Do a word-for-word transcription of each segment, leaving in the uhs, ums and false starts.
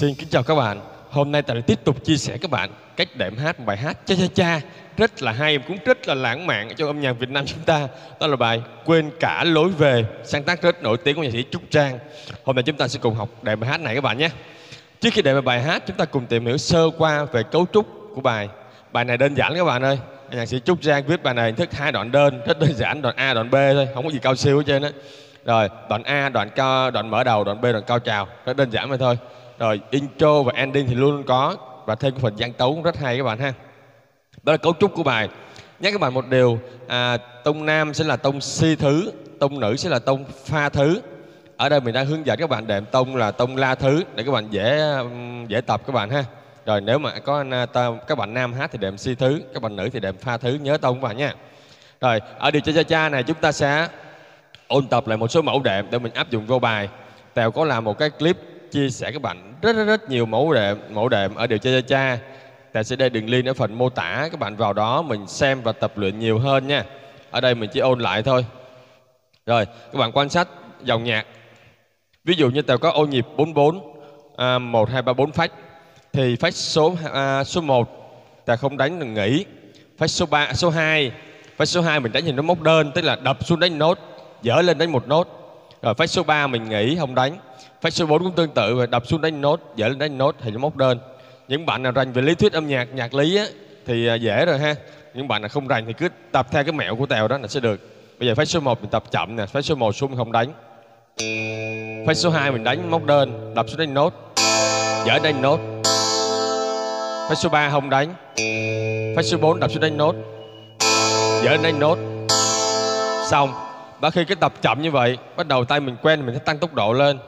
Xin kính chào các bạn. Hôm nay Tài tiếp tục chia sẻ các bạn cách đệm hát một bài hát cha cha cha rất là hay, cũng rất là lãng mạn trong âm nhạc Việt Nam chúng ta. Đó là bài Quên Cả Lối Về, sáng tác rất nổi tiếng của nhạc sĩ Trúc Trang. Hôm nay chúng ta sẽ cùng học đệm bài hát này các bạn nhé. Trước khi đệm bài hát, chúng ta cùng tìm hiểu sơ qua về cấu trúc của bài. Bài này đơn giản các bạn ơi. Nhạc sĩ Trúc Trang viết bài này hình thức hai đoạn đơn, rất đơn giản, đoạn A, đoạn B thôi, không có gì cao siêu hết trơn á. Rồi, đoạn A, đoạn cao, đoạn mở đầu, đoạn B, đoạn cao trào, rất đơn giản vậy thôi. Rồi, intro và ending thì luôn luôn có, và thêm cái phần gian tấu cũng rất hay các bạn ha. Đó là cấu trúc của bài. Nhắc các bạn một điều, à, tông nam sẽ là tông si thứ, tông nữ sẽ là tông pha thứ. Ở đây mình đang hướng dẫn các bạn đệm tông là tông la thứ để các bạn dễ dễ tập các bạn ha. Rồi nếu mà có các bạn nam hát thì đệm si thứ, các bạn nữ thì đệm pha thứ, nhớ tông các bạn nha. Rồi, ở điều cha cha cha này chúng ta sẽ ôn tập lại một số mẫu đệm để mình áp dụng vô bài. Tèo có làm một cái clip chia sẻ các bạn rất rất rất nhiều mẫu đệm mẫu đệm ở điều cha cha cha. Tèo sẽ để đường link ở phần mô tả, các bạn vào đó mình xem và tập luyện nhiều hơn nha. Ở đây mình chỉ ôn lại thôi. Rồi, các bạn quan sát dòng nhạc. Ví dụ như Tèo có ô nhịp bốn bốn, à, một hai ba bốn phách, thì phách số à, số một Tèo không đánh đừng nghỉ. Phách số ba, số hai, phách số hai mình đánh thì nó móc đơn, tức là đập xuống đánh nốt, dở lên đánh một nốt. Rồi phách số ba mình nghỉ không đánh. Phách số bốn cũng tương tự, và đập xuống đánh nốt, dở lên đánh nốt thì nó móc đơn. Những bạn nào rành về lý thuyết âm nhạc, nhạc lý á, thì dễ rồi ha. Những bạn nào không rành thì cứ tập theo cái mẹo của Tèo đó là sẽ được. Bây giờ phách số một mình tập chậm nè, phách số một xuống mình không đánh. Phách số hai mình đánh móc đơn, đập xuống đánh nốt, dở đánh nốt. Phách số ba không đánh. Phách số bốn đập xuống đánh nốt, dở đánh nốt. Xong. Và khi cái tập chậm như vậy, bắt đầu tay mình quen mình sẽ tăng tốc độ lên.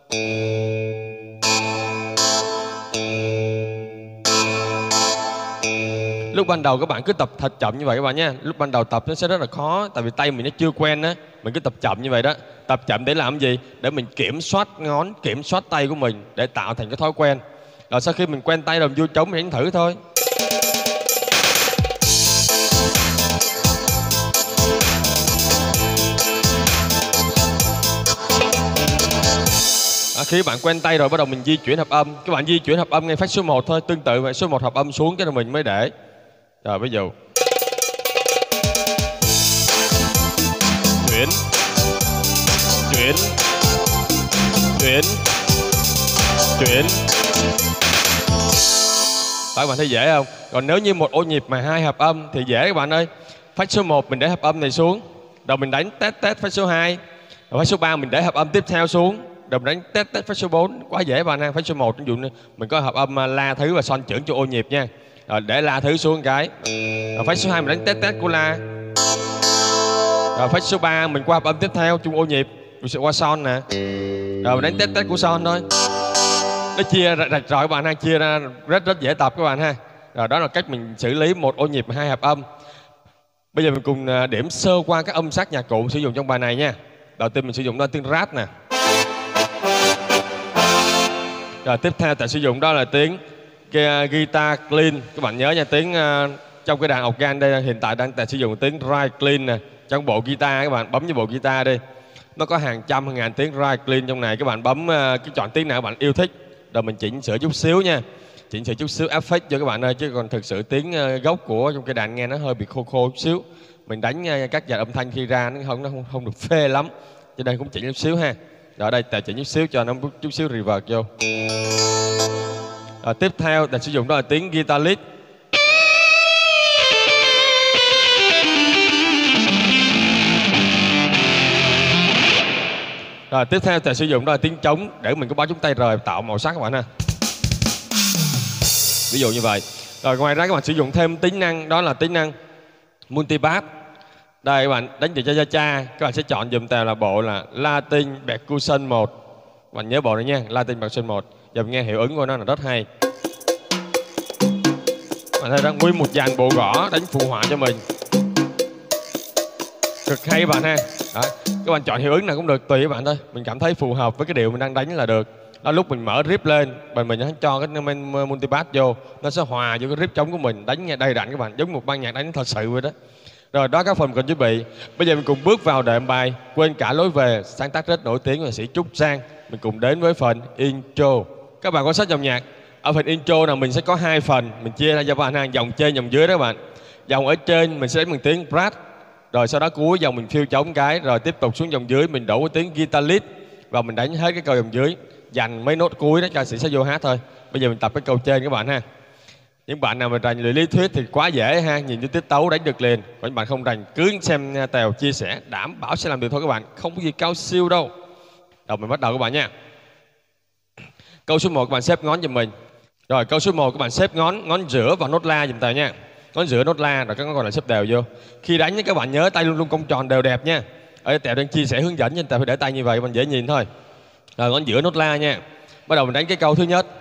Lúc ban đầu các bạn cứ tập thật chậm như vậy các bạn nhé. Lúc ban đầu tập nó sẽ rất là khó, tại vì tay mình nó chưa quen á. Mình cứ tập chậm như vậy đó. Tập chậm để làm gì? Để mình kiểm soát ngón, kiểm soát tay của mình, để tạo thành cái thói quen. Rồi sau khi mình quen tay rồi vô trống mình đánh thử thôi. À, khi bạn quen tay rồi bắt đầu mình di chuyển hợp âm. Các bạn di chuyển hợp âm ngay phách số một thôi, tương tự vậy, số một hợp âm xuống cái rồi mình mới để. Rồi ví dụ chuyển chuyển chuyển chuyển. Các bạn thấy dễ không? Còn nếu như một ô nhịp mà hai hợp âm thì dễ các bạn ơi. Phách số một mình để hợp âm này xuống, rồi mình đánh test test phách số hai, rồi phách số ba mình để hợp âm tiếp theo xuống, rồi mình đánh test test phách số bốn. Quá dễ bạn ha. Phách số một ví dụ mình có hợp âm la thứ và son trưởng cho ô nhịp nha. Rồi để la thứ xuống cái. Rồi phách số hai mình đánh test test của la. Rồi phách số ba mình qua hợp âm tiếp theo chung ô nhịp, mình sẽ qua son nè. Rồi mình đánh test test của son thôi. Nó chia rạch rạch rồi các bạn ha, chia ra rất rất dễ tập các bạn ha. Rồi đó là cách mình xử lý một ô nhịp hai hợp âm. Bây giờ mình cùng điểm sơ qua các âm sắc nhạc cụ sử dụng trong bài này nha. Đầu tiên mình sử dụng đó là tiếng rap nè. Rồi tiếp theo ta sử dụng đó là tiếng cái, uh, guitar clean. Các bạn nhớ nha, tiếng uh, trong cái đàn organ đây hiện tại đang ta sử dụng tiếng ride clean nè. Trong bộ guitar các bạn bấm với bộ guitar đi, nó có hàng trăm hàng ngàn tiếng ride clean trong này. Các bạn bấm uh, cái chọn tiếng nào các bạn yêu thích, rồi mình chỉnh sửa chút xíu nha, chỉnh sửa chút xíu effect cho các bạn ơi. Chứ còn thực sự tiếng uh, gốc của trong cái đàn nghe nó hơi bị khô khô chút xíu. Mình đánh uh, các dàn âm thanh khi ra nó không nó không, không được phê lắm, cho nên cũng chỉnh chút xíu ha. Rồi ở đây ta chỉnh chút xíu cho nó chút xíu reverb vô. Rồi tiếp theo ta sử dụng đó là tiếng guitar lead. Rồi tiếp theo ta sử dụng đó là tiếng trống để mình có bó trống tay rời tạo màu sắc các bạn ha. Ví dụ như vậy. Rồi ngoài ra các bạn sử dụng thêm tính năng đó là tính năng multipass. Đây các bạn đánh từ cha cha cha, các bạn sẽ chọn dùm Tèo là bộ là Latin Percussion một. Các bạn nhớ bộ này nha, Latin Percussion một. Giờ mình nghe hiệu ứng của nó là rất hay. Các bạn thấy đó, nguyên một dàn bộ gõ đánh phụ họa cho mình, cực hay các bạn ha. Đó. Các bạn chọn hiệu ứng nào cũng được, tùy các bạn thôi. Mình cảm thấy phù hợp với cái điệu mình đang đánh là được. Đó, lúc mình mở rip lên, mình mình cho cái multipass vô, nó sẽ hòa vô cái rip trống của mình, đánh nghe đầy đặn các bạn, giống một ban nhạc đánh thật sự vậy đó. Rồi đó các phần cần chuẩn bị. Bây giờ mình cùng bước vào đệm bài Quên Cả Lối Về, sáng tác rất nổi tiếng của nhạc sĩ Trúc Trang. Mình cùng đến với phần intro. Các bạn quan sát dòng nhạc. Ở phần intro nào mình sẽ có hai phần, mình chia ra cho các bạn ha, dòng trên, dòng dưới đó các bạn. Dòng ở trên mình sẽ đánh bằng tiếng brass, rồi sau đó cuối dòng mình phiêu trống cái, rồi tiếp tục xuống dòng dưới mình đổ cái tiếng guitar lead và mình đánh hết cái câu dòng dưới, dành mấy nốt cuối đó ca sĩ sẽ vô hát thôi. Bây giờ mình tập cái câu trên các bạn ha. Những bạn nào mà rành luyện lý thuyết thì quá dễ ha, nhìn cái tiết tấu đánh được liền. Còn những bạn không rành cứ xem Tèo chia sẻ, đảm bảo sẽ làm được thôi các bạn, không có gì cao siêu đâu. Rồi mình bắt đầu các bạn nha. Câu số một các bạn xếp ngón giùm mình. Rồi câu số một các bạn xếp ngón ngón giữa vào nốt la giùm Tèo nha. Ngón giữa nốt la rồi các ngón còn lại xếp đều vô. Khi đánh các bạn nhớ tay luôn luôn cong tròn đều đẹp nha. Ở Tèo đang chia sẻ hướng dẫn nên Tèo phải để tay như vậy mình dễ nhìn thôi. Rồi ngón giữa nốt la nha. Bắt đầu mình đánh cái câu thứ nhất.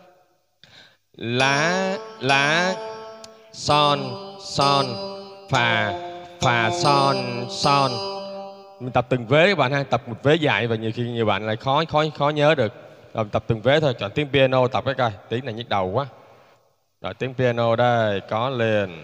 Lá lá son son phà phà son son. Mình tập từng vế các bạn ha, tập một vế dài và nhiều khi nhiều bạn lại khó khó khó nhớ được. Rồi mình tập từng vế thôi, chọn tiếng piano tập cái coi, tiếng này nhức đầu quá. Rồi tiếng piano đây, có liền.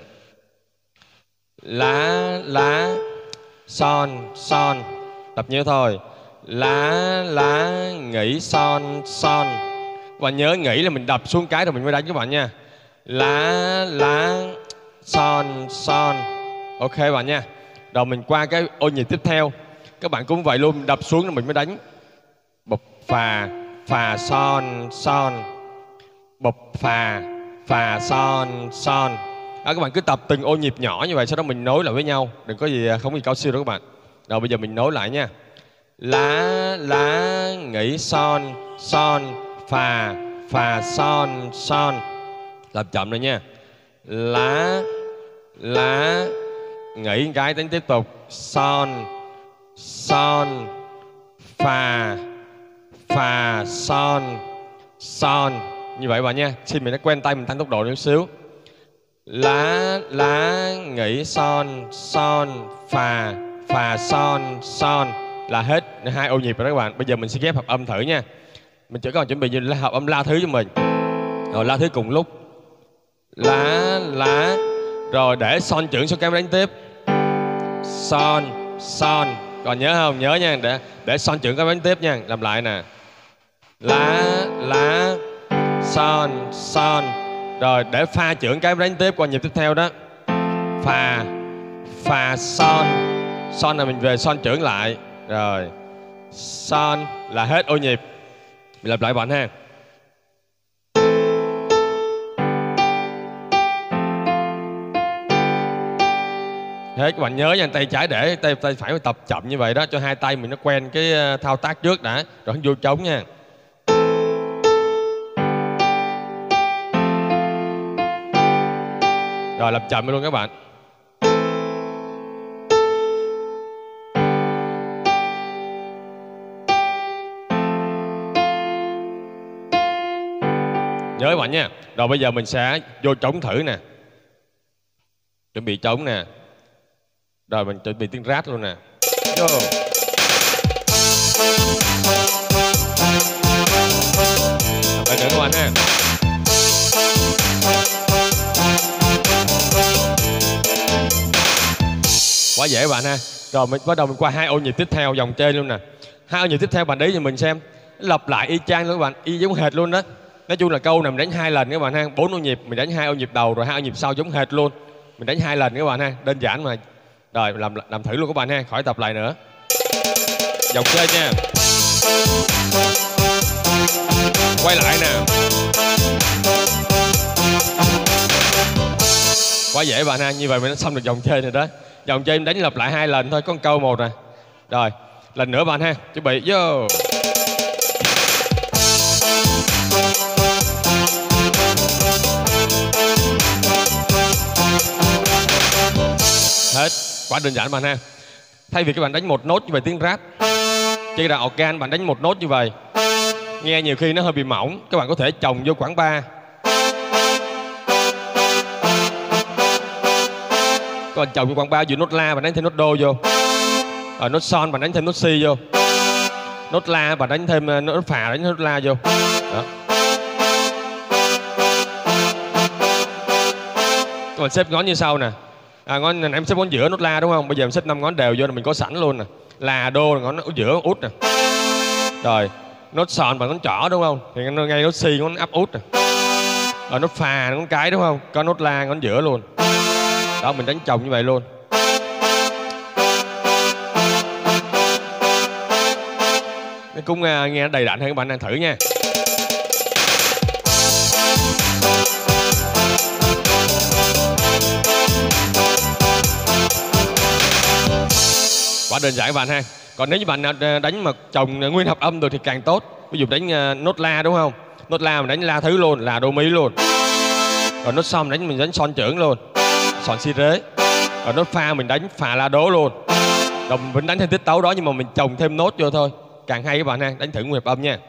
Lá lá son son. Tập nhớ thôi. Lá lá nghỉ son son. Và nhớ nghĩ là mình đập xuống cái rồi mình mới đánh các bạn nha. Lá lá son son. Ok các bạn nha. Rồi mình qua cái ô nhịp tiếp theo. Các bạn cũng vậy luôn, đập xuống rồi mình mới đánh. Bụp phà phà son son. Bụp phà phà son son. Đó, các bạn cứ tập từng ô nhịp nhỏ như vậy, sau đó mình nối lại với nhau. Đừng có gì không có gì cao siêu đâu các bạn. Rồi bây giờ mình nối lại nha. Lá lá nghỉ son son phà phà son son. Làm chậm rồi nha. Lá lá nghỉ một cái đánh tiếp tục. Son son phà phà son son. Như vậy bạn nha. Xin mình đã quen tay mình tăng tốc độ chút xíu. Lá lá nghỉ son son phà phà son son. Là hết hai ô nhịp rồi đó các bạn. Bây giờ mình sẽ ghép hợp âm thử nha. Mình chỉ còn chuẩn bị như là hợp âm la thứ cho mình. Rồi la thứ cùng lúc. Lá lá. Rồi để son trưởng xuống cái đánh tiếp. Son son. Còn nhớ không? Nhớ nha. Để để son trưởng cái đánh tiếp nha. Làm lại nè. Lá lá son son. Rồi để pha trưởng cái đánh tiếp qua nhịp tiếp theo đó. Phà phà son. Son là mình về son trưởng lại. Rồi son là hết ô nhịp. Mình làm lại bạn ha. Thế các bạn nhớ nha, tay trái để tay tay phải tập chậm như vậy đó, cho hai tay mình nó quen cái thao tác trước đã, rồi vô trống nha. Rồi làm chậm luôn các bạn. Nhớ các bạn nha. Rồi bây giờ mình sẽ vô trống thử nè. Chuẩn bị trống nè. Rồi mình chuẩn bị tiếng rát luôn nè. Vô. Lại nữa các bạn ha. Quá dễ các bạn ha. Rồi mình bắt đầu mình qua hai ô nhịp tiếp theo dòng trên luôn nè. Hai ô nhịp tiếp theo bạn để cho mình xem. Lặp lại y chang luôn các bạn, y giống hệt luôn đó. Nói chung là câu này mình đánh hai lần các bạn ha, bốn ô nhịp, mình đánh hai ô nhịp đầu rồi hai ô nhịp sau giống hệt luôn. Mình đánh hai lần các bạn ha, đơn giản mà. Rồi làm làm thử luôn các bạn ha, khỏi tập lại nữa. Dòng trên nha. Quay lại nè. Quá dễ bạn ha, như vậy mình đã xong được dòng trên rồi đó. Dòng trên đánh lặp lại hai lần thôi, có một câu một nè. Rồi, lần nữa bạn ha, chuẩn bị vô. Hết, quá đơn giản bạn ha. Thay vì các bạn đánh một nốt như vậy tiếng rap, chỉ là organ bạn đánh một nốt như vậy, nghe nhiều khi nó hơi bị mỏng, các bạn có thể chồng vô khoảng ba. Các bạn chồng vô khoảng ba, vừa nốt la bạn đánh thêm nốt đô vô, rồi nốt son bạn đánh thêm nốt si vô, nốt la bạn đánh thêm nốt phà đánh nốt la vô. Đó. Các bạn xếp ngón như sau nè. À, ngón này em xếp ngón giữa nốt la đúng không? Bây giờ em xếp năm ngón đều vô là mình có sẵn luôn nè. Là đô là ngón giữa út nè. Rồi nốt sòn bằng ngón trỏ đúng không? Thì ngay nốt si ngón áp út nè. Rồi nốt phà ngón cái đúng không? Có nốt la ngón giữa luôn. Đó, mình đánh chồng như vậy luôn. Cũng uh, nghe đầy đặn hơn, các bạn đang thử nha. Quá đơn giản các bạn ha. Còn nếu như bạn đánh mà chồng nguyên hợp âm rồi thì càng tốt. Ví dụ đánh uh, nốt la đúng không? Nốt la mình đánh la thứ luôn, là đô mí luôn. Rồi nốt son đánh mình đánh son trưởng luôn, son si rế. Rồi nốt pha mình đánh phà la đố luôn. Rồi mình vẫn đánh theo tiết tấu đó nhưng mà mình chồng thêm nốt vô thôi. Càng hay các bạn ha, đánh thử nguyên hợp âm nha.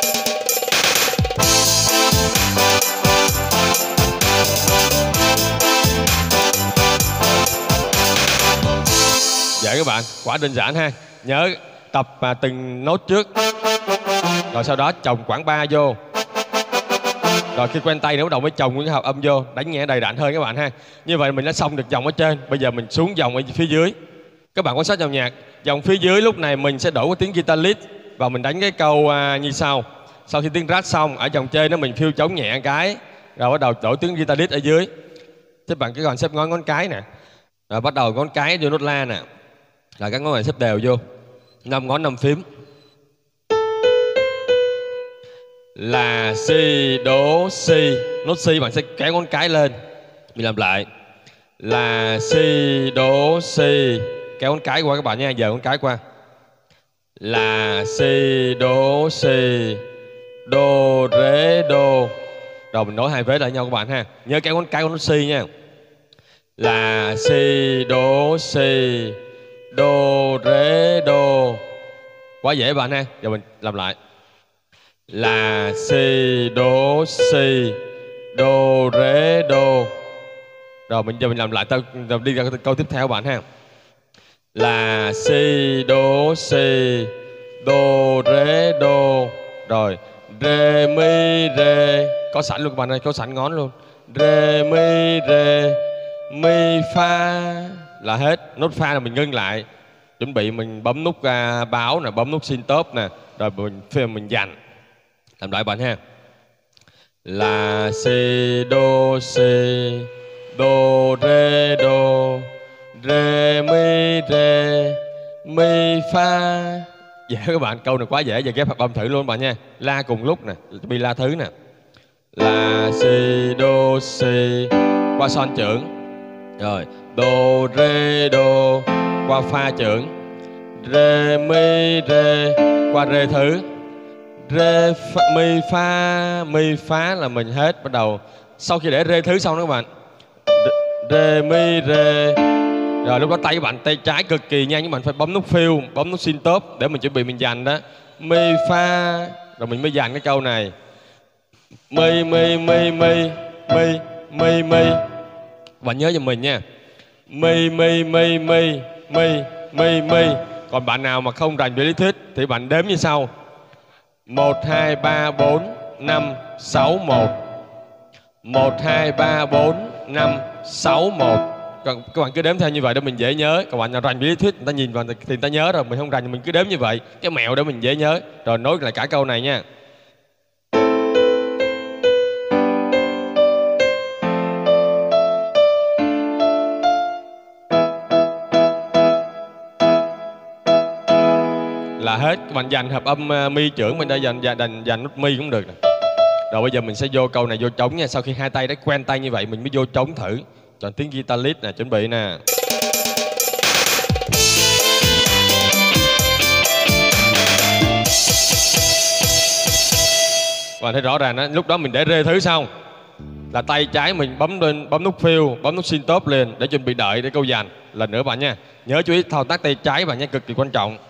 Dạ các bạn, quá đơn giản ha. Nhớ tập à, từng nốt trước. Rồi sau đó chồng khoảng ba vô. Rồi khi quen tay nữa bắt đầu mới chồng nguyên hợp âm vô, đánh nghe đầy đặn hơn các bạn ha. Như vậy mình đã xong được dòng ở trên. Bây giờ mình xuống dòng ở phía dưới. Các bạn quan sát dòng nhạc. Dòng phía dưới lúc này mình sẽ đổi qua tiếng guitar lead và mình đánh cái câu à, như sau. Sau khi tiếng rát xong, ở dòng trên đó mình phiêu trống nhẹ cái, rồi bắt đầu đổi tiếng guitar lead ở dưới. Thế bạn cứ còn xếp ngón ngón cái nè. Rồi bắt đầu ngón cái vô nốt la nè. Là các ngón này xếp đều vô. Năm ngón năm phím. Là si đố si. Nốt si bạn sẽ kéo ngón cái lên. Mình làm lại. Là si đố si. Kéo ngón cái qua các bạn nha, giờ ngón cái qua. Là si đố si. Đô rế đô. Rồi mình nối hai vế lại nhau các bạn ha. Nhớ kéo ngón cái của nốt si nha. Là si đố si. Đô rế đô. Quá dễ bạn ha. Giờ mình làm lại. Là si đố si. Đô rế đô. Rồi mình giờ mình làm lại tao đi ra câu tiếp theo bạn ha. Là si đố si. Đô rế đô. Rồi rê mi rê. Có sẵn luôn các bạn ơi, có sẵn ngón luôn. Rê mi rê. Mi pha. Là hết. Nốt pha là mình ngưng lại. Chuẩn bị mình bấm nút uh, báo nè, bấm nút xin top nè. Rồi mình phim mình dành. Làm lại bạn ha. Là si đô si. Đô rê đô. Rê mi rê. Mi pha. Dạ các bạn, câu này quá dễ. Giờ ghép hợp âm thử luôn bạn nha. La cùng lúc nè, bi la thứ nè. Là si đô si. Qua son trưởng. Rồi đô rê đô. Qua pha trưởng. Rê mi rê. Qua rê thứ. Rê pha, mi pha. Mi phá là mình hết. Bắt đầu sau khi để rê thứ xong đó các bạn. Rê mi rê. Rồi lúc đó tay các bạn, tay trái cực kỳ nhanh, nhưng bạn phải bấm nút phiêu, bấm nút xin top để mình chuẩn bị mình dành đó. Mi pha. Rồi mình mới dành cái câu này. Mi mi mi mi. Mi mi mi. Bạn nhớ giùm mình nha. Mi mi mi mi. Mi mi mi. Còn bạn nào mà không rành về lý thuyết thì bạn đếm như sau. Một hai ba bốn năm sáu một. Một hai ba bốn năm sáu một. Còn các bạn cứ đếm theo như vậy để mình dễ nhớ. Các bạn nào rành về lý thuyết người ta nhìn vào thì người ta nhớ rồi. Mình không rành thì mình cứ đếm như vậy. Cái mẹo để mình dễ nhớ. Rồi nối lại cả câu này nha. Là hết. Các bạn dành hợp âm uh, mi trưởng mình đã dành dành dành nút mi cũng được nè. Rồi bây giờ mình sẽ vô câu này vô trống nha. Sau khi hai tay đã quen tay như vậy mình mới vô trống thử. Chọn tiếng guitar lead nè, chuẩn bị nè. Các bạn thấy rõ ràng đó, lúc đó mình để rê thứ xong là tay trái mình bấm lên, bấm nút phiêu, bấm nút xin top lên để chuẩn bị đợi để câu dàn. Lần nữa bạn nha. Nhớ chú ý thao tác tay trái bạn nha, cực kỳ quan trọng.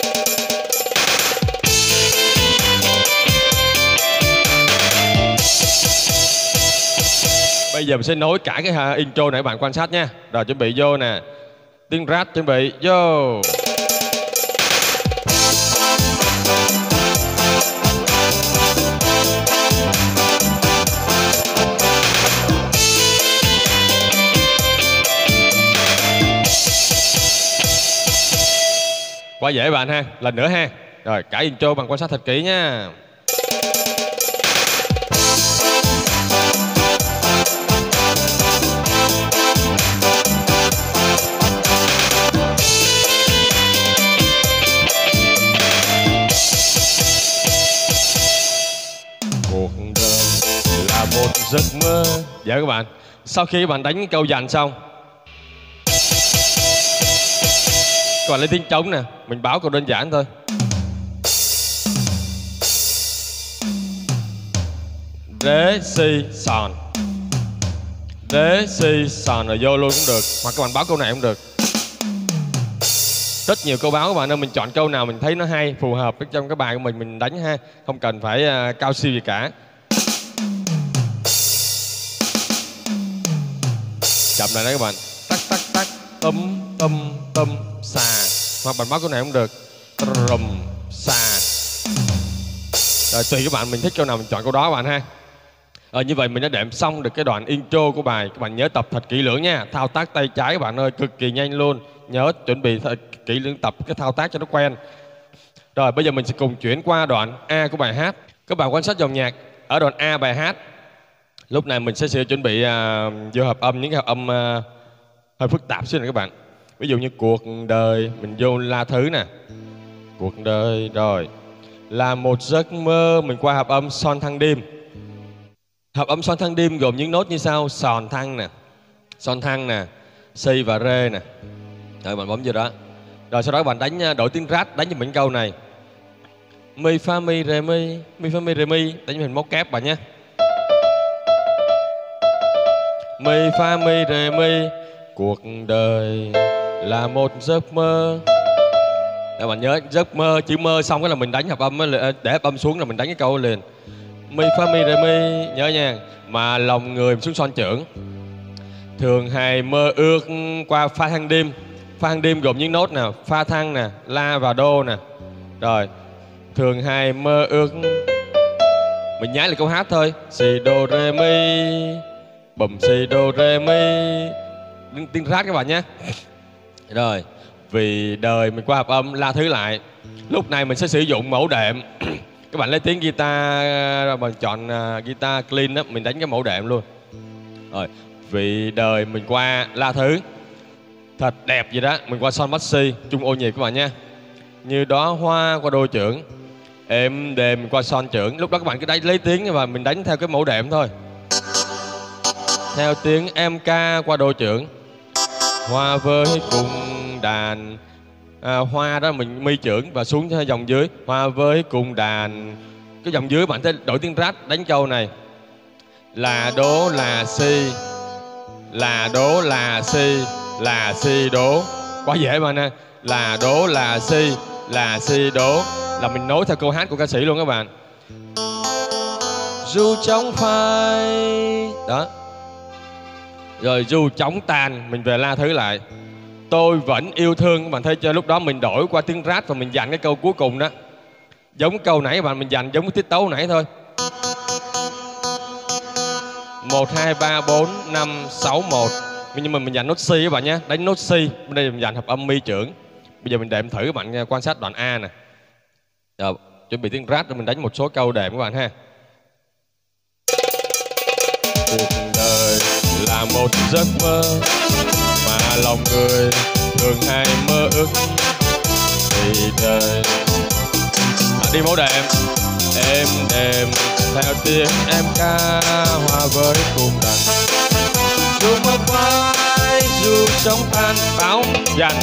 Bây giờ mình sẽ nối cả cái intro này các bạn quan sát nha. Rồi chuẩn bị vô nè. Tiếng rap chuẩn bị vô. Quá dễ bạn ha. Lần nữa ha. Rồi, cả intro bằng quan sát thật kỹ nha. Cuộc đời là một giấc mơ. Dạ các bạn, sau khi các bạn đánh câu dàn xong, các bạn lấy tiếng trống nè, mình báo câu đơn giản thôi. Ré si sòn, ré si sòn rồi vô luôn cũng được, hoặc các bạn báo câu này cũng được. Rất nhiều câu báo các bạn ơi, mình chọn câu nào mình thấy nó hay, phù hợp với trong cái bài của mình mình đánh ha, không cần phải uh, cao siêu gì cả. Chậm lại đấy các bạn, tắc tắc tắc, tum tum tum xà, hoặc bạn báo câu này cũng được, rùm xà. Rồi tùy các bạn, mình thích câu nào mình chọn câu đó các bạn ha. Ờ, như vậy mình đã đệm xong được cái đoạn intro của bài. Các bạn nhớ tập thật kỹ lưỡng nha. Thao tác tay trái các bạn ơi, cực kỳ nhanh luôn. Nhớ chuẩn bị thật kỹ lưỡng tập cái thao tác cho nó quen. Rồi bây giờ mình sẽ cùng chuyển qua đoạn A của bài hát. Các bạn quan sát dòng nhạc ở đoạn A bài hát. Lúc này mình sẽ, sẽ chuẩn bị uh, vô hợp âm, những cái hợp âm uh, hơi phức tạp xíu này các bạn. Ví dụ như cuộc đời, mình vô la thứ nè. Cuộc đời rồi. Là một giấc mơ, mình qua hợp âm son thăng đêm. Hợp âm son thăng đêm gồm những nốt như sau: sòn thăng nè, son thăng nè, si và rê nè. Rồi bạn bấm vô đó. Rồi sau đó bạn đánh đổi tiếng rát, đánh cho mình câu này. Mi fa mi re mi, mi fa mi re mi, đánh cho mình móc kép bạn nhé. Mi fa mi re mi, cuộc đời là một giấc mơ. Các bạn nhớ giấc mơ, chữ mơ xong cái là mình đánh hợp âm, để hợp âm xuống là mình đánh cái câu liền. Mi fa mi re mi, nhớ nha. Mà lòng người xuống son trưởng. Thường hay mơ ước qua pha thăng đêm. Pha thăng đêm gồm những nốt nào: pha thăng nè, la và đô nè. Rồi, thường hay mơ ước. Mình nhái lại câu hát thôi. Si đô re mi, bùm si đô re mi. Tiếng rát các bạn nhé. Rồi, vì đời mình qua hợp âm la thứ lại. Lúc này mình sẽ sử dụng mẫu đệm. Các bạn lấy tiếng guitar, mình chọn uh, guitar clean đó, mình đánh cái mẫu đệm luôn. Rồi, vì đời mình qua la thứ thật đẹp vậy đó, mình qua son bát si, chung ô nhịp các bạn nha. Như đó hoa qua đô trưởng, êm đềm mình qua son trưởng. Lúc đó các bạn cứ đánh lấy tiếng và mình đánh theo cái mẫu đệm thôi. Theo tiếng em ca qua đô trưởng, hoa với cùng đàn. À, hoa đó mình mi trưởng và xuống dòng dưới, hoa với cùng đàn. Cái dòng dưới bạn thấy đổi tiếng rát, đánh câu này là đố là si, là đố là si, là si đố. Quá dễ mà nè. Là đố là si, là si đố, là mình nối theo câu hát của ca sĩ luôn các bạn. Dù trống phai đó. Rồi dù trống tàn, mình về la thứ lại. Tôi vẫn yêu thương. Các bạn thấy cho lúc đó mình đổi qua tiếng rát và mình dành cái câu cuối cùng đó. Giống câu nãy các bạn, mình dành giống cái tiết tấu nãy thôi. Một, hai, ba, bốn, năm, sáu, một. Nhưng mà mình dành nốt si các bạn nhé. Đánh nốt si. Bên đây mình dành hợp âm mi trưởng. Bây giờ mình đệm thử các bạn quan sát đoạn A nè. Rồi, chuẩn bị tiếng rát để mình đánh một số câu đệm các bạn ha. Cuộc đời là một giấc mơ mà lòng người thường hay mơ ước. Vì đời à, đi mẫu đệm, êm đềm theo tiếng em ca, hòa với cùng đàn. Dù mơ phai, dù sóng tan báo dành.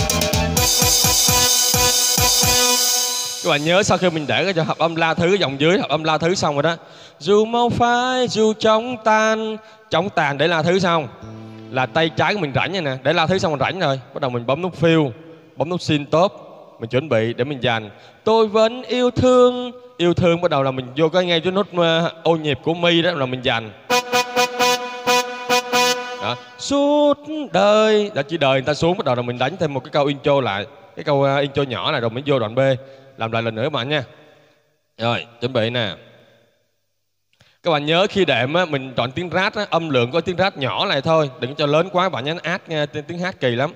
Các bạn nhớ sau khi mình để cái cho hợp âm la thứ dòng dưới, hợp âm la thứ xong rồi đó. Dù mau phai, dù trống tan. Trống tàn để la thứ xong là tay trái của mình rảnh vậy nè. Để la thứ xong mình rảnh rồi, bắt đầu mình bấm nút fill, bấm nút xin top. Mình chuẩn bị để mình dàn. Tôi vẫn yêu thương. Yêu thương bắt đầu là mình vô cái ngay cái nút ô nhịp của mi đó là mình dàn. Đó. Suốt đời. Đó, chỉ đời người ta xuống, bắt đầu là mình đánh thêm một cái câu intro lại. Cái câu uh, intro nhỏ này rồi mới vô đoạn B. Làm lại lần nữa các bạn nha. Rồi, chuẩn bị nè. Các bạn nhớ khi đệm á, mình chọn tiếng rát á, âm lượng có tiếng rát nhỏ này thôi, đừng cho lớn quá, bạn nhớ nó át nghe tiếng hát kỳ lắm.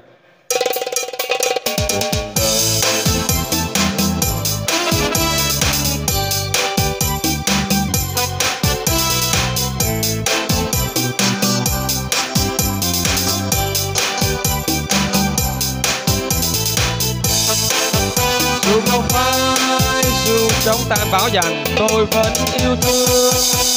chống tan báo dành. Tôi vẫn yêu thương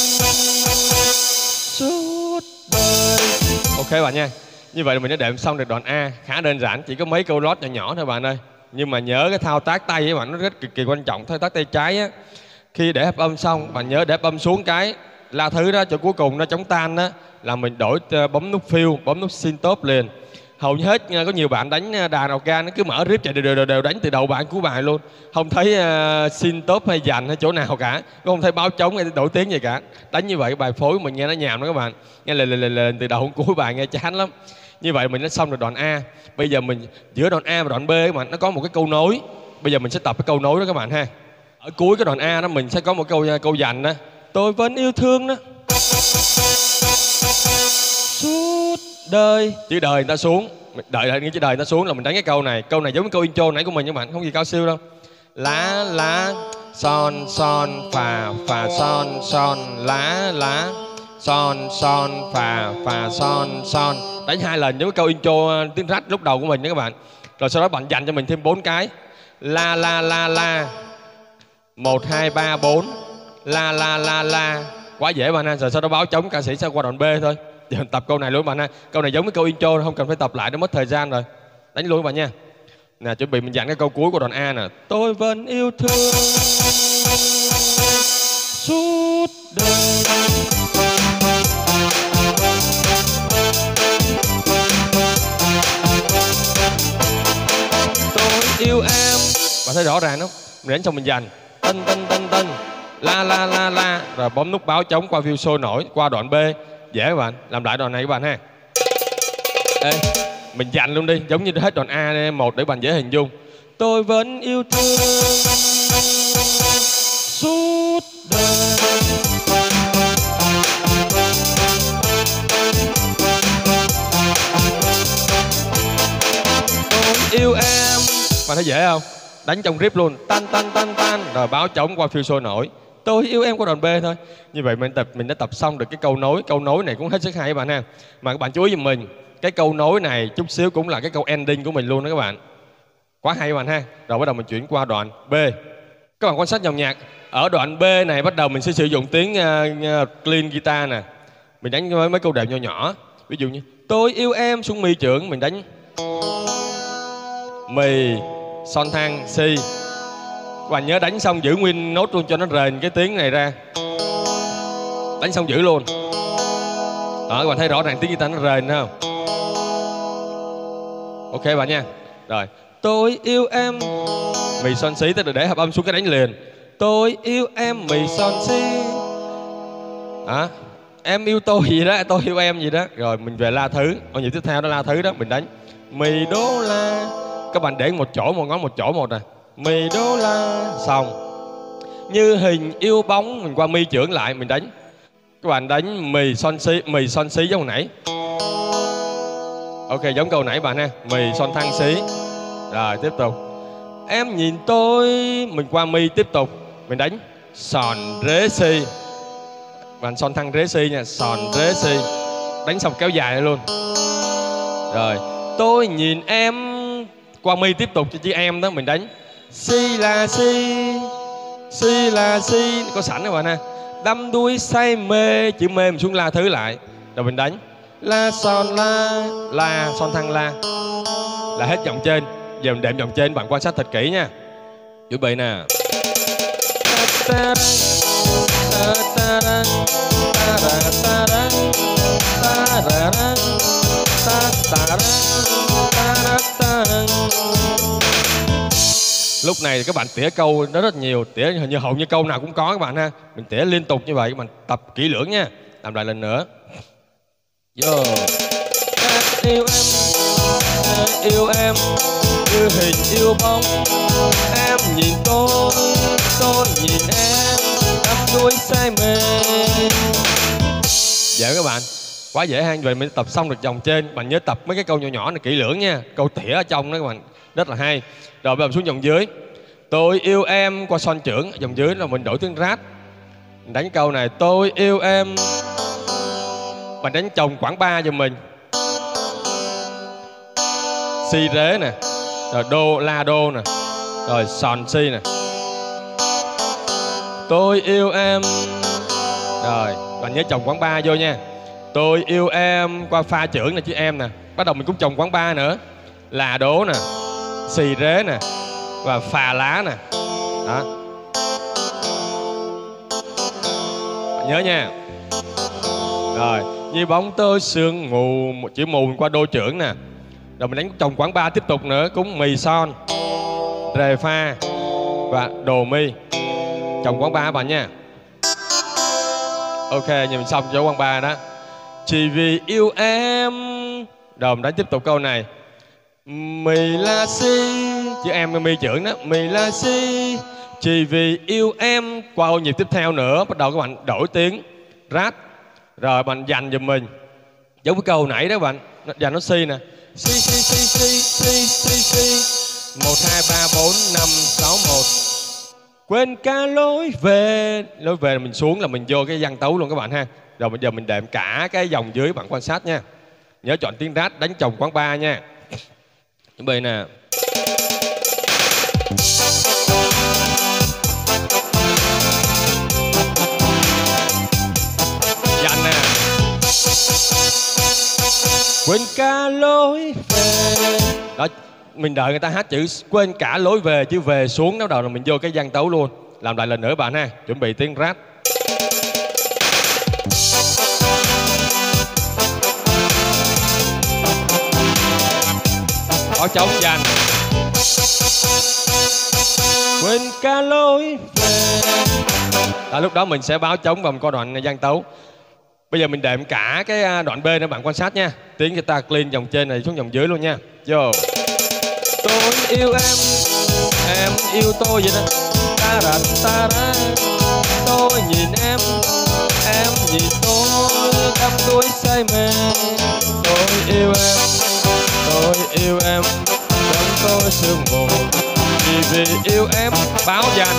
suốt đời. Ok bạn nha. Như vậy là mình đã đệm xong được đoạn A. Khá đơn giản, chỉ có mấy câu lót nhỏ nhỏ thôi bạn ơi. Nhưng mà nhớ cái thao tác tay với bạn nó rất cực kỳ quan trọng. Thao tác tay trái á, khi để hợp âm xong bạn nhớ để hợp âm xuống cái la thứ đó, chỗ cuối cùng nó chống tan đó, là mình đổi bấm nút fill, bấm nút syntop liền. Hầu như hết có nhiều bạn đánh đàn organ nó cứ mở rip chạy đều đều, đều, đều đánh từ đầu bài cuối bài luôn, không thấy uh, syntop hay dành hay chỗ nào cả, không thấy báo trống hay đổi tiếng gì cả. Đánh như vậy bài phối mình nghe nó nhàm đó các bạn, nghe lên lên lên từ đầu cuối bài nghe chán lắm. Như vậy mình đã xong được đoạn A. Bây giờ mình giữa đoạn A và đoạn B các bạn, nó có một cái câu nối. Bây giờ mình sẽ tập cái câu nối đó các bạn ha. Ở cuối cái đoạn A đó mình sẽ có một câu câu dành đó. Tôi vẫn yêu thương đó suốt đời. Chữ đời người ta xuống, đợi đợi cái chữ đời người ta xuống là mình đánh cái câu này. Câu này giống cái câu intro nãy của mình các bạn, không gì cao siêu đâu. Lá lá son son phà phà son son lá lá son son phà phà son son. Đánh hai lần giống cái câu intro tiếng rách lúc đầu của mình đó các bạn. Rồi sau đó bạn dành cho mình thêm bốn cái. La la la la một hai ba bốn la la la la. Quá dễ bạn ha. Rồi sau đó báo trống ca sĩ sẽ qua đoạn B thôi. Giờ mình tập câu này luôn bạn ha. Câu này giống cái câu intro, không cần phải tập lại, nó mất thời gian rồi. Đánh luôn các bạn nha. Nè, chuẩn bị mình dặn cái câu cuối của đoạn A nè. Tôi vẫn yêu thương suốt đời. Tôi yêu em. Bạn thấy rõ ràng không? Mình đánh xong mình dành tân tân tân tân la la la la, rồi bấm nút báo trống qua view sôi nổi qua đoạn B. Dễ các bạn, làm lại đoạn này các bạn ha. Ê, mình dành luôn đi, giống như hết đoạn A một để bạn dễ hình dung. Tôi vẫn yêu thương suốt đời. Tôi yêu em. Bạn thấy dễ không? Đánh trong rip luôn, tan tan tan tan, rồi báo trống qua phiêu sôi nổi. Tôi yêu em qua đoạn B thôi. Như vậy mình tập mình đã tập xong được cái câu nối. Câu nối này cũng hết sức hay các bạn ha. Mà các bạn chú ý giùm mình, cái câu nối này chút xíu cũng là cái câu ending của mình luôn đó các bạn. Quá hay các bạn ha. Rồi bắt đầu mình chuyển qua đoạn B. Các bạn quan sát dòng nhạc. Ở đoạn B này bắt đầu mình sẽ sử dụng tiếng uh, clean guitar nè. Mình đánh với mấy câu đệm nhỏ nhỏ. Ví dụ như tôi yêu em xuống mi trưởng, mình đánh mì son thang si. Các bạn nhớ đánh xong giữ nguyên nốt luôn cho nó rền cái tiếng này ra. Đánh xong giữ luôn. Đó, các bạn thấy rõ ràng tiếng guitar nó rền không? Ok bạn nha. Rồi, tôi yêu em mì son si, tức là để hợp âm xuống cái đánh liền. Tôi yêu em mì son si. Đó, em yêu tôi gì đó, tôi yêu em gì đó. Rồi mình về la thứ. Ở nhịp tiếp theo đó la thứ đó, mình đánh mì đô la. Các bạn để một chỗ một ngón một chỗ một nè. Mì đô la. Xong. Như hình yêu bóng, mình qua mi trưởng lại mình đánh. Các bạn đánh mì son si, mì son si giống hồi nãy. Ok, giống câu nãy bạn ha. Mì son thăng xí. Rồi tiếp tục. Em nhìn tôi, mình qua mi tiếp tục. Mình đánh sòn rế si. Bạn son thăng rế si nha. Sòn rế si. Đánh xong kéo dài này luôn. Rồi. Tôi nhìn em, qua mi tiếp tục cho chữ em đó. Mình đánh si là si, si là si. Có sẵn các bạn ha. Đắm đuối say mê, chữ mê mình xuống la thứ lại. Rồi mình đánh la son la, la son thăng la. Là hết dòng trên. Giờ mình đệm dòng trên, bạn quan sát thật kỹ nha. Chuẩn bị nè. Lúc này các bạn tỉa câu nó rất nhiều, tỉa hình như hầu như câu nào cũng có các bạn ha. Mình tỉa liên tục như vậy, các bạn tập kỹ lưỡng nha. Làm lại lần nữa. Vô. Yêu em, yêu em, như hình yêu bóng. Em nhìn tôi, tôi nhìn em, đắm đuối say mê. Dễ các bạn, quá dễ ha. Vậy mình tập xong được dòng trên. Bạn nhớ tập mấy cái câu nhỏ nhỏ này kỹ lưỡng nha. Câu tỉa ở trong đó các bạn, rất là hay. Rồi bây giờ xuống dòng dưới. Tôi yêu em qua son trưởng. Dòng dưới là mình đổi tiếng rát. Mình đánh câu này tôi yêu em. Bạn đánh chồng khoảng ba giùm mình. Si rế nè. Rồi đô la đô nè. Rồi sòn si nè. Tôi yêu em. Rồi, bạn nhớ chồng quán ba vô nha. Tôi yêu em qua pha trưởng nè, chữ em nè. Bắt đầu mình cũng chồng quán ba nữa. Là đố nè, xì rế nè, và phà lá nè. Đó. Bạn nhớ nha. Rồi, như bóng tôi sương mù, một chữ mù qua đô trưởng nè. Rồi mình đánh chồng quán ba tiếp tục nữa, cúng mì son, rề pha và đồ mi. Chồng quán ba bạn nha. Ok, nhìn mình xong cho quán ba đó. Chỉ vì yêu em. Rồi mình đánh tiếp tục câu này. Mì la si, chữ em mi trưởng đó. Mì la si, chỉ vì yêu em. Qua ô nhịp tiếp theo nữa, bắt đầu các bạn đổi tiếng rát. Rồi bạn dành giùm mình giống cái câu nãy đó bạn, dành nó si nè. Si si si si si si si. Một hai ba bốn năm sáu một. Quên cả lối về. Lối về là mình xuống là mình vô cái văn tấu luôn các bạn ha. Rồi bây giờ mình đệm cả cái dòng dưới, bạn quan sát nha. Nhớ chọn tiếng rát, đánh chồng quán ba nha. Chuẩn bị nè. Dành nè. Quên cả lối về. Đó, mình đợi người ta hát chữ quên cả lối về, chứ về xuống đó đầu là mình vô cái văn tấu luôn. Làm lại lần nữa bạn ha. Chuẩn bị tiếng rát. Có trống dành. Quên cả lối về. Đó, lúc đó mình sẽ báo trống vào một câu đoạn văn tấu. Bây giờ mình đệm cả cái đoạn B nữa, bạn quan sát nha. Tiếng guitar clean dòng trên này xuống dòng dưới luôn nha. Vô. Tôi yêu em, em yêu tôi vậy đó. Ta ra ta ra. Tôi nhìn em, em nhìn tôi, đắm đuối say mê. Tôi yêu em, tôi yêu em, trong tôi sương mù. Chỉ vì yêu em, báo dành.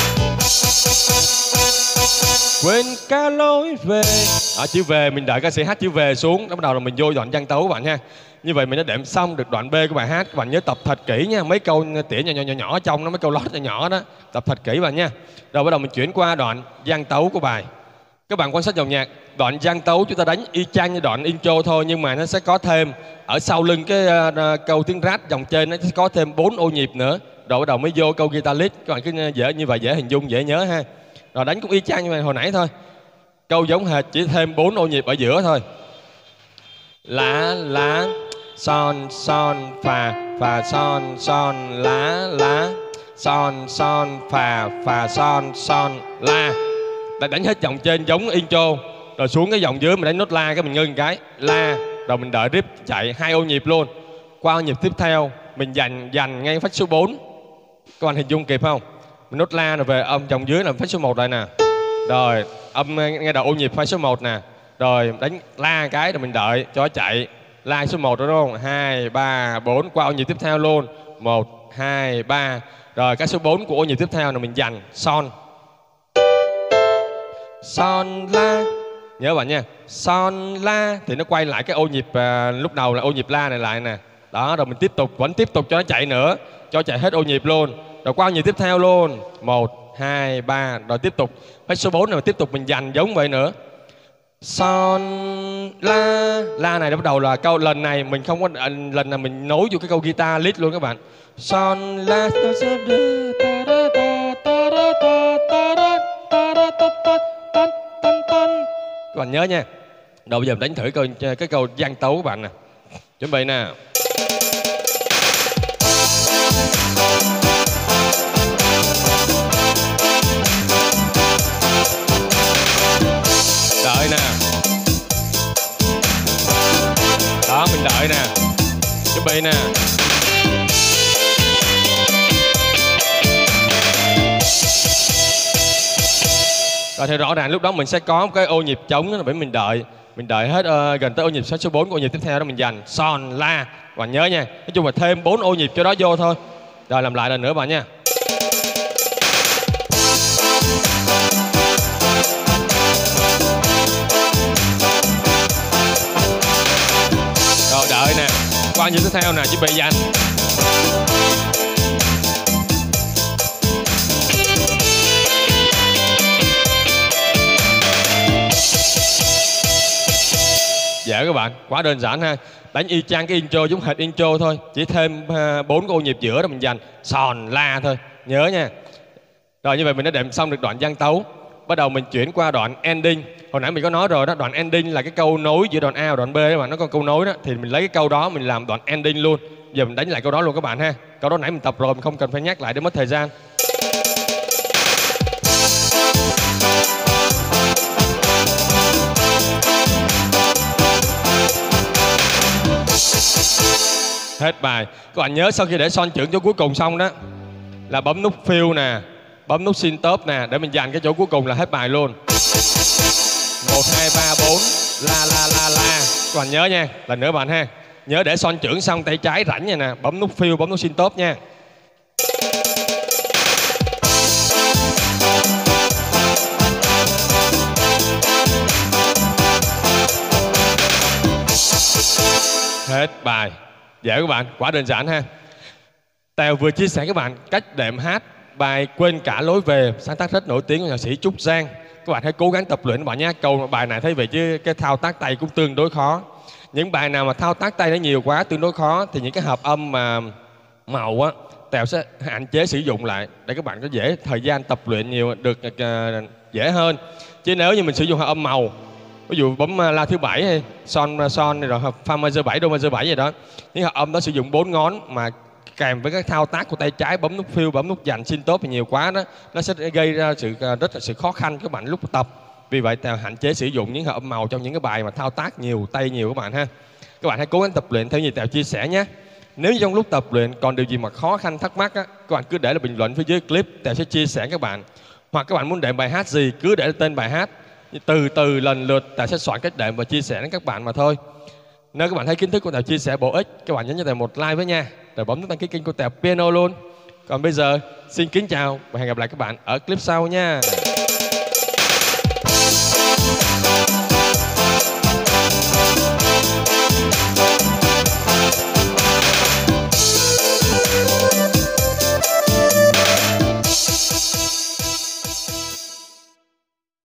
Quên cả lối về. Ở chữ về mình đợi ca sĩ hát chữ về xuống, bắt đầu là mình vô đoạn văn tấu các bạn ha. Như vậy mình đã đệm xong được đoạn B của bài hát. Các bạn nhớ tập thật kỹ nha, mấy câu tỉa nhỏ nhỏ nhỏ nhỏ trong nó, mấy câu lót nhỏ nhỏ đó, tập thật kỹ bạn nha. Rồi bắt đầu mình chuyển qua đoạn văn tấu của bài. Các bạn quan sát dòng nhạc, đoạn văn tấu chúng ta đánh y chang như đoạn intro thôi, nhưng mà nó sẽ có thêm ở sau lưng cái uh, câu tiếng rát dòng trên nó sẽ có thêm bốn ô nhịp nữa. Rồi bắt đầu mới vô câu guitar lead. Các bạn cứ dễ như vậy, dễ hình dung, dễ nhớ ha. Rồi đánh cũng y chang như vậy hồi nãy thôi. Câu giống hệt, chỉ thêm bốn ô nhịp ở giữa thôi. Lá lá son son phà phà son son lá lá son son phà phà son son la. Ta đánh hết dòng trên giống intro, rồi xuống cái dòng dưới mình đánh nốt la, cái mình ngưng cái la, rồi mình đợi rip chạy hai ô nhịp luôn. Qua ô nhịp tiếp theo mình dành dành ngay phách số bốn. Các bạn hình dung kịp không? Mình nốt la rồi về âm dòng dưới là phách số một rồi nè. Rồi âm ngay đầu ô nhịp phách số một nè. Rồi đánh la cái rồi mình đợi cho chạy. La số một rồi đúng không? hai, ba, bốn. Qua ô nhịp tiếp theo luôn. một, hai, ba. Rồi cái số bốn của ô nhịp tiếp theo là mình dành son. Son la. Nhớ bạn nha. Son la thì nó quay lại cái ô nhịp à, lúc đầu là ô nhịp la này lại nè. Đó, rồi mình tiếp tục, vẫn tiếp tục cho nó chạy nữa. Cho chạy hết ô nhịp luôn. Rồi qua ô nhịp tiếp theo luôn. một, hai, ba. Rồi tiếp tục. Phách số bốn này tiếp tục mình dành giống vậy nữa. Son la. La này bắt đầu là câu lần này mình không có lần này mình nối vô cái câu guitar lead luôn các bạn. Son la. Các bạn nhớ nha. Rồi bây giờ mình đánh thử câu cái câu văn tấu các bạn nè. Chuẩn bị nè. Đợi nè. Đó mình đợi nè. Chuẩn bị nè. Rồi thì rõ ràng lúc đó mình sẽ có một cái ô nhịp trống đó, bởi mình đợi. Mình đợi hết uh, gần tới ô nhịp số bốn của ô nhịp tiếp theo đó mình dành son la. Bạn nhớ nha. Nói chung là thêm bốn ô nhịp cho đó vô thôi. Rồi làm lại lần nữa bạn nha. Rồi đợi nè. Qua như tiếp theo nè, chuẩn bị dành. Dạ các bạn, quá đơn giản ha. Đánh y chang cái intro, giống hệt intro thôi, chỉ thêm bốn câu nhịp giữa đó mình dành sòn la thôi, nhớ nha. Rồi như vậy mình đã đệm xong được đoạn gian tấu. Bắt đầu mình chuyển qua đoạn ending. Hồi nãy mình có nói rồi đó, đoạn ending là cái câu nối giữa đoạn A và đoạn B các bạn, nó có câu nối đó, thì mình lấy cái câu đó mình làm đoạn ending luôn. Giờ mình đánh lại câu đó luôn các bạn ha. Câu đó nãy mình tập rồi, mình không cần phải nhắc lại để mất thời gian. Hết bài. Các bạn nhớ sau khi để son chưởng chỗ cuối cùng xong đó là bấm nút fill nè, bấm nút synth nè, để mình dành cái chỗ cuối cùng là hết bài luôn. Một hai ba bốn la la la la. Các bạn nhớ nha, lần nữa bạn ha. Nhớ để son chưởng xong tay trái rảnh nha nè, bấm nút fill, bấm nút synth nha. Hết bài. Dễ các bạn, quá đơn giản ha. Tèo vừa chia sẻ các bạn cách đệm hát bài Quên Cả Lối Về, sáng tác rất nổi tiếng của nhạc sĩ Trúc Giang. Các bạn hãy cố gắng tập luyện các bạn nhé. Câu bài này thấy vậy chứ cái thao tác tay cũng tương đối khó. Những bài nào mà thao tác tay nó nhiều quá, tương đối khó, thì những cái hợp âm mà màu á, Tèo sẽ hạn chế sử dụng lại để các bạn có dễ thời gian tập luyện nhiều được uh, dễ hơn. Chứ nếu như mình sử dụng hợp âm màu, ví dụ bấm la thứ bảy hay son son này rồi fa major bảy, do major bảy gì đó, những hợp âm đó sử dụng bốn ngón mà kèm với các thao tác của tay trái, bấm nút fill, bấm nút dành synth thì nhiều quá đó, nó sẽ gây ra sự rất là sự khó khăn các bạn lúc tập. Vì vậy Tèo hạn chế sử dụng những hợp âm màu trong những cái bài mà thao tác nhiều tay nhiều các bạn ha. Các bạn hãy cố gắng tập luyện theo như Tèo chia sẻ nhé. Nếu trong lúc tập luyện còn điều gì mà khó khăn thắc mắc á, các bạn cứ để lại bình luận phía dưới clip, Tèo sẽ chia sẻ các bạn. Hoặc các bạn muốn đệm bài hát gì cứ để tên bài hát, từ từ lần lượt Tèo sẽ soạn cách đệm và chia sẻ đến các bạn mà thôi. Nếu các bạn thấy kiến thức của Tèo chia sẻ bổ ích, các bạn nhấn cho Tèo một like với nha, rồi bấm nút đăng ký kênh của Tèo Piano luôn. Còn bây giờ xin kính chào và hẹn gặp lại các bạn ở clip sau nha.